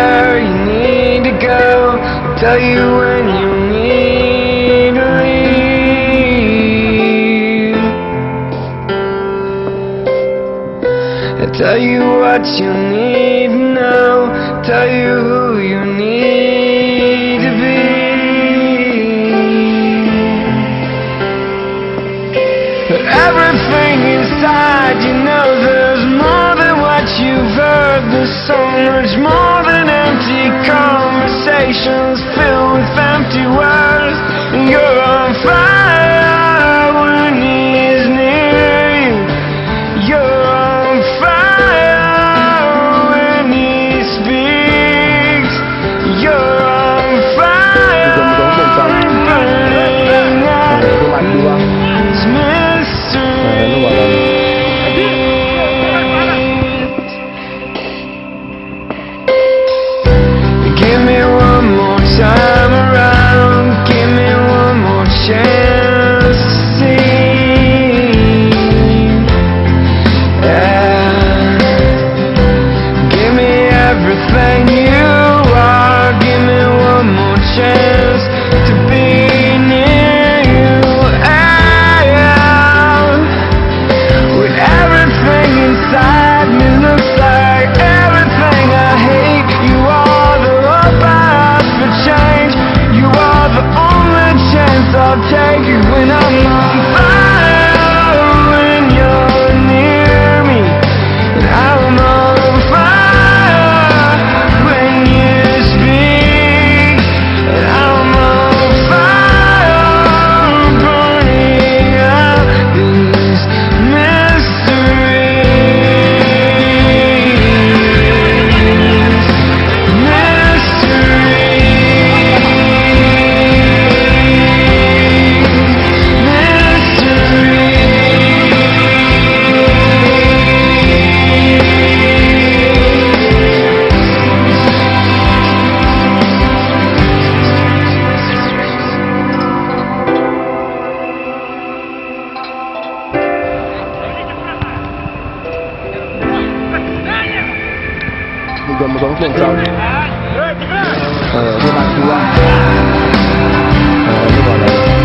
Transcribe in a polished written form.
where you need to go, tell you when you need to leave. I tell you what you need to know, tell you who you need to be. But everything inside, you know there's more than what you've heard. There's so much more than empty conversations filled with empty words. And you're on fire when he's near you. You're on fire when he speaks. You're on fire, burning out his mystery. Give me one more time around, give me one more chance to see. Yeah. Give me everything you are, give me one more chance to be near you. Yeah. With everything inside me looks like everything I hate, you are the hope I have for change. You are the only chance I'll take when I'm on fire, when you're near me. And I'm on fire when you speak. And I'm on fire, burning out these mysteries. Mudah-mudahan kencang. Ini mati lah. Ini mana?